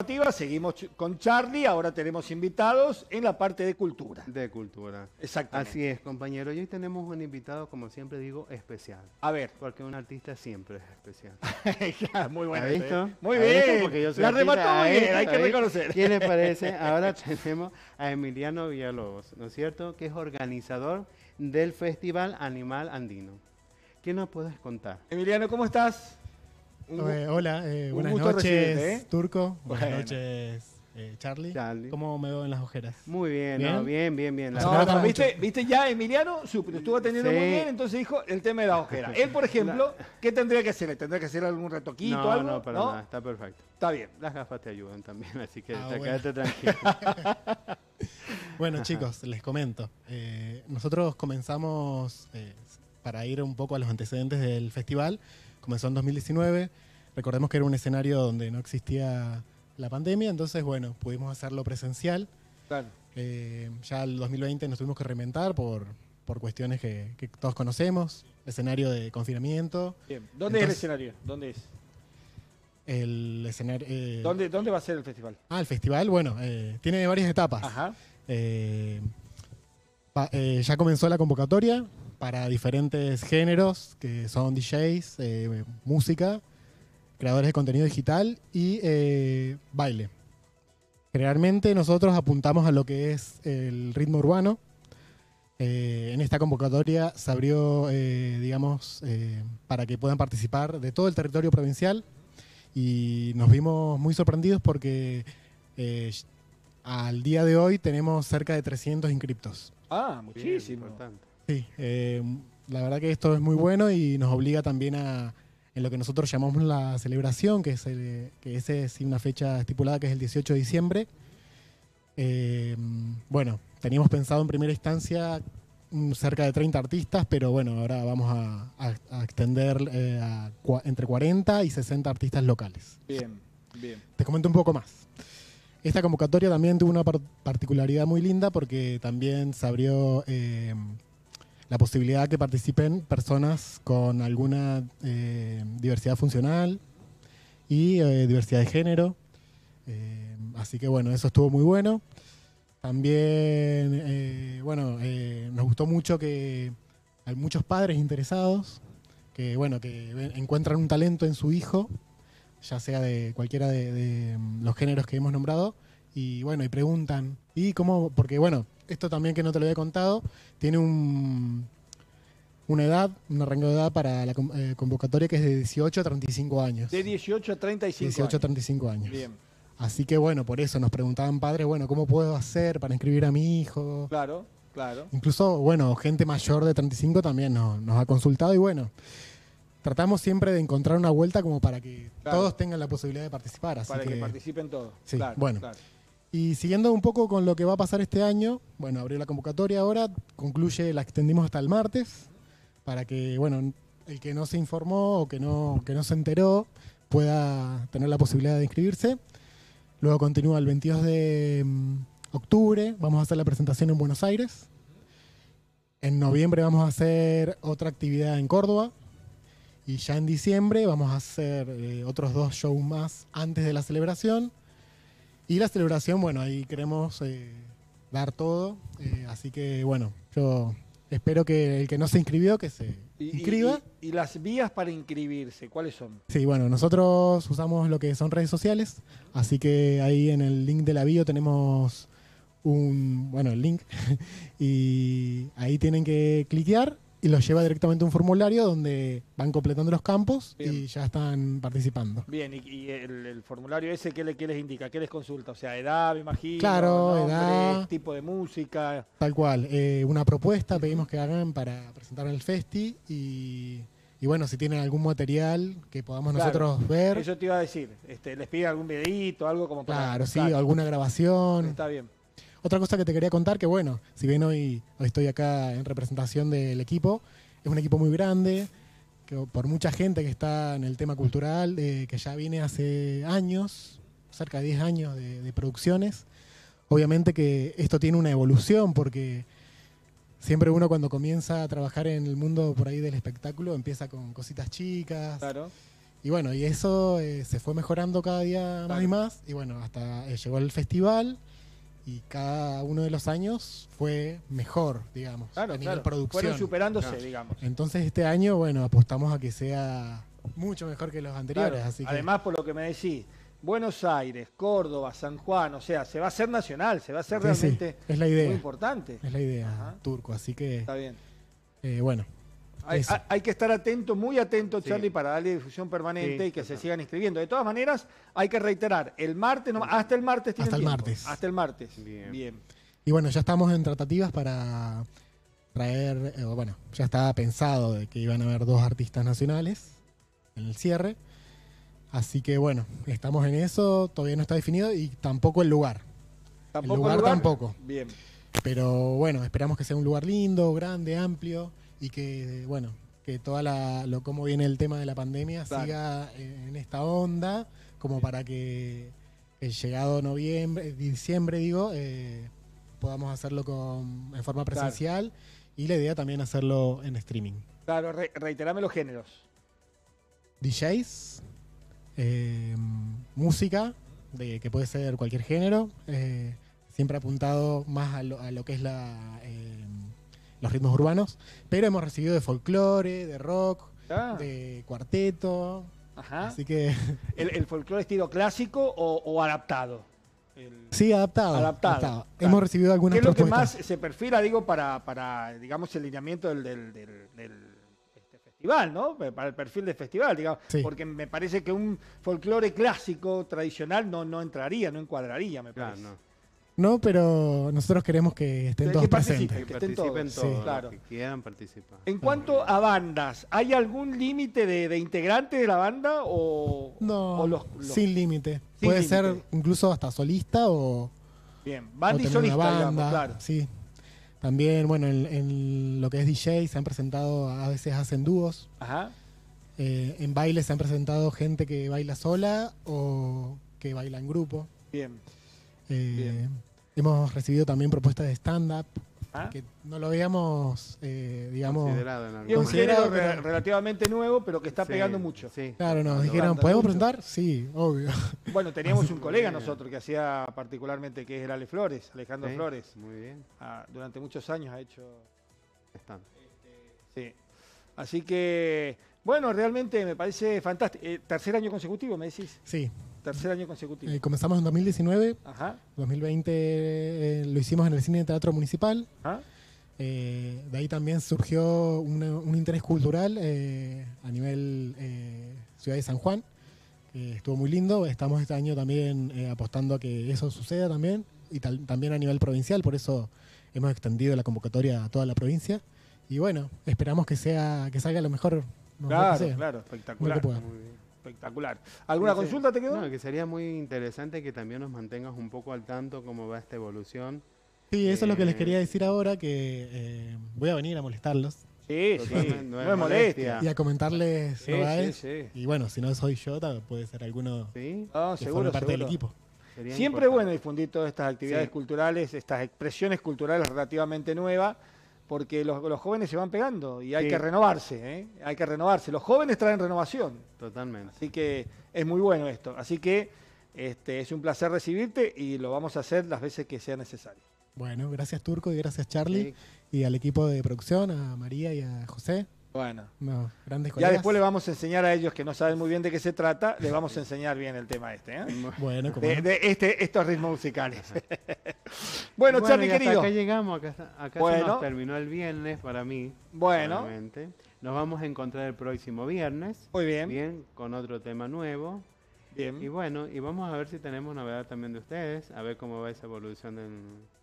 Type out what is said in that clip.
Seguimos con Charlie, ahora tenemos invitados en la parte de cultura. De cultura. Exactamente. Así es, compañero. Y hoy tenemos un invitado, como siempre digo, especial. A ver. Porque un artista siempre es especial. Ya, muy bueno. ¿Ha visto? Muy ¿Ha bien. visto? Porque yo soy La artista. remató muy bien, hay que reconocer. ¿Qué les parece? Ahora tenemos a Emiliano Villalobos, ¿no es cierto? Que es organizador del Festival Animal Andino. ¿Qué nos puedes contar? Emiliano, ¿cómo estás? Hola, buenas gusto noches, recibirte, Turco. Bueno. Buenas noches, Charlie. ¿Cómo me veo en las ojeras? Muy bien, ¿Bien? ¿no? Bien. No, ¿viste ya Emiliano? Lo estuvo atendiendo Sí. muy bien, entonces dijo el tema de la ojera. Él, por ejemplo, ¿qué tendría que hacer? ¿Le tendría que hacer algún retoquito o algo? No, para nada, está perfecto. Está bien. Las gafas te ayudan también, así que Bueno. quédate tranquilo. Bueno, chicos, les comento. Nosotros comenzamos, para ir un poco a los antecedentes del festival, comenzó en 2019. Recordemos que era un escenario donde no existía la pandemia, entonces, bueno, pudimos hacerlo presencial. Claro. Ya el 2020 nos tuvimos que reinventar por cuestiones que todos conocemos, escenario de confinamiento. Bien. ¿Dónde es el escenario? ¿Dónde es? El escenario... ¿Dónde va a ser el festival? el festival, bueno, tiene varias etapas. Ajá. Ya comenzó la convocatoria para diferentes géneros, que son DJs, música, creadores de contenido digital y baile. Generalmente nosotros apuntamos a lo que es el ritmo urbano. En esta convocatoria se abrió, para que puedan participar de todo el territorio provincial y nos vimos muy sorprendidos porque al día de hoy tenemos cerca de 300 inscriptos. Muchísimo. Sí, la verdad que esto es muy bueno y nos obliga también en lo que nosotros llamamos la celebración, que esa es una fecha estipulada que es el 18 de diciembre. Bueno, teníamos pensado en primera instancia cerca de 30 artistas, pero bueno, ahora vamos a extender entre 40 y 60 artistas locales. Bien. Te comento un poco más. Esta convocatoria también tuvo una particularidad muy linda porque también se abrió la posibilidad que participen personas con alguna diversidad funcional y diversidad de género. Así que bueno, eso estuvo muy bueno. También, nos gustó mucho que hay muchos padres interesados que encuentran un talento en su hijo, ya sea de cualquiera de los géneros que hemos nombrado, y bueno, y preguntan, ¿y cómo? Porque bueno, esto también que no te lo había contado, tiene un rango de edad para la convocatoria que es de 18 a 35 años. De 18 a 35 18 a 35 años. Bien. Así que bueno, por eso nos preguntaban padres, bueno, ¿cómo puedo hacer para inscribir a mi hijo? Claro. Incluso, bueno, gente mayor de 35 también nos ha consultado y bueno, tratamos siempre de encontrar una vuelta como para que todos tengan la posibilidad de participar. Así para que participen todos. Sí, claro. Y siguiendo un poco con lo que va a pasar este año, bueno, abrió la convocatoria ahora, la extendimos hasta el martes, para que, bueno, el que no se informó o que no se enteró pueda tener la posibilidad de inscribirse. Luego continúa el 22 de octubre, vamos a hacer la presentación en Buenos Aires. En noviembre vamos a hacer otra actividad en Córdoba. Y ya en diciembre vamos a hacer otros 2 shows más antes de la celebración. Y la celebración, bueno, ahí queremos dar todo. Así que, bueno, yo espero que el que no se inscribió, que se inscriba. ¿Y las vías para inscribirse, cuáles son? Sí, bueno, nosotros usamos lo que son redes sociales. Así que ahí en el link de la bio tenemos el link. Y ahí tienen que cliquear. Y los lleva directamente a un formulario donde van completando los campos. Bien. Y ya están participando. Bien, y el formulario ese, ¿qué les indica? ¿Qué les consulta? O sea, edad, me imagino, claro, nombre, edad, tipo de música. Tal cual. Una propuesta pedimos que hagan para presentar en el festi y bueno, si tienen algún material que podamos nosotros ver. Eso te iba a decir. ¿Les piden algún videíto, algo como para...? Claro, sí, alguna grabación. Está bien. Otra cosa que te quería contar, que bueno, si bien hoy estoy acá en representación del equipo, es un equipo muy grande, que por mucha gente que está en el tema cultural, que ya viene hace años, cerca de 10 años de producciones. Obviamente que esto tiene una evolución, porque siempre uno cuando comienza a trabajar en el mundo por ahí del espectáculo empieza con cositas chicas. Claro. Y bueno, y eso se fue mejorando cada día más y más. Y bueno, hasta llegó el festival y cada uno de los años fue mejor, digamos, Claro, a nivel claro. producción. Fueron superándose, Claro. digamos. Entonces este año, bueno, apostamos a que sea mucho mejor que los anteriores. Claro. Así que, Además, por lo que me decís, Buenos Aires, Córdoba, San Juan, o sea, se va a hacer nacional, se va a hacer Sí, sí, realmente es la idea. muy importante. es la idea, Ajá. Turco. Así que, Está bien. bueno, eso. Hay que estar atento, muy atento, Sí. Charlie, para darle difusión permanente Sí, y que se total. sigan inscribiendo. De todas maneras, hay que reiterar, el martes, hasta el martes tienen Hasta el tiempo. martes. Hasta el martes. Bien. Y bueno, ya estamos en tratativas para traer, bueno, ya estaba pensado de que iban a haber 2 artistas nacionales en el cierre. Así que bueno, estamos en eso, todavía no está definido y tampoco el lugar. ¿Tampoco lugar tampoco. Bien. Pero bueno, esperamos que sea un lugar lindo, grande, amplio y que, bueno, que toda cómo viene el tema de la pandemia Claro. siga en esta onda, como para que llegado diciembre, digo, podamos hacerlo en forma presencial y la idea también hacerlo en streaming. Claro, reiterame los géneros. DJs, música, que puede ser cualquier género, siempre apuntado más a lo que es los ritmos urbanos, pero hemos recibido de folclore, de rock, Ah, de cuarteto, ajá. así que ¿El folclore estilo clásico o adaptado? sí, adaptado. Adaptado, claro. Hemos recibido algunas ¿Qué es lo que propuestas. más se perfila, digo, para digamos, el lineamiento del festival, ¿no? Para el perfil del festival, digamos. Sí. Porque me parece que un folclore clásico, tradicional, no entraría, no encuadraría, me Claro, parece. no. No, pero nosotros queremos que estén Que todos participen. presentes. Que Que estén participen todos, todos, sí. claro. los que quieran participar. En cuanto a bandas, ¿hay algún límite de integrantes de la banda o No, los sin límite. Sin Puede límite. ser incluso hasta solista o bien, o banda y tener solista, una digamos, banda, claro. sí. También, bueno, en lo que es DJ se han presentado, a veces hacen dúos. Ajá. En baile se han presentado gente que baila sola o que baila en grupo. Bien. Eh, Hemos recibido también propuestas de stand-up, ¿Ah? que no lo habíamos, digamos... Considerado en Y es algún un Considerado, género pero- relativamente nuevo, pero que está Sí, pegando mucho. Sí. Claro, nos Cuando dijeron, banda ¿podemos mucho. presentar? Sí, obvio. Bueno, teníamos un colega bien. nosotros que hacía particularmente, que es el Ale Flores, Alejandro Sí, Flores. Muy bien. Durante muchos años ha hecho... Están. Sí. Así que, bueno, realmente me parece fantástico. Tercer año consecutivo, me decís. Sí, Tercer año consecutivo. comenzamos en 2019, Ajá. 2020 lo hicimos en el Cine de Teatro Municipal. Ajá. De ahí también surgió un interés cultural a nivel Ciudad de San Juan, que estuvo muy lindo. Estamos este año también apostando a que eso suceda también, y también a nivel provincial, por eso hemos extendido la convocatoria a toda la provincia. Y bueno, esperamos que salga lo mejor, lo mejor que Claro, sea, claro, lo espectacular. que pueda. Muy bien. Espectacular. ¿Alguna Sí, sí. consulta te quedó? No, que sería muy interesante que también nos mantengas un poco al tanto cómo va esta evolución. Sí, eso es lo que les Eh, quería decir ahora, que voy a venir a molestarlos Sí, sí. Totalmente, No es molestia. y a comentarles Sí, novedades. sí, sí. Y bueno, si no soy yo, puede ser alguno ¿Sí? Ah, que seguro, forme parte del seguro. equipo. Sería Siempre es bueno importante. difundir todas estas actividades Sí. culturales, estas expresiones culturales relativamente nuevas, porque los jóvenes se van pegando y hay Sí. que renovarse, ¿eh? Hay que renovarse. Los jóvenes traen renovación, Totalmente. así que es muy bueno esto. Así que es un placer recibirte y lo vamos a hacer las veces que sea necesario. Bueno, gracias Turco y gracias Charlie Sí. y al equipo de producción, a María y a José. Bueno, No, grandes ya colegas. después le vamos a enseñar a ellos que no saben muy bien de qué se trata, les vamos a enseñar bien el tema este, ¿eh? Bueno, como De estos ritmos musicales. Bueno, Charlie, y hasta querido. acá llegamos, acá Bueno. se nos terminó el viernes para mí. Bueno. solamente. Nos vamos a encontrar el próximo viernes. Muy bien. Bien, con otro tema nuevo. Y Bien. bueno, y vamos a ver si tenemos novedad también de ustedes, a ver cómo va esa evolución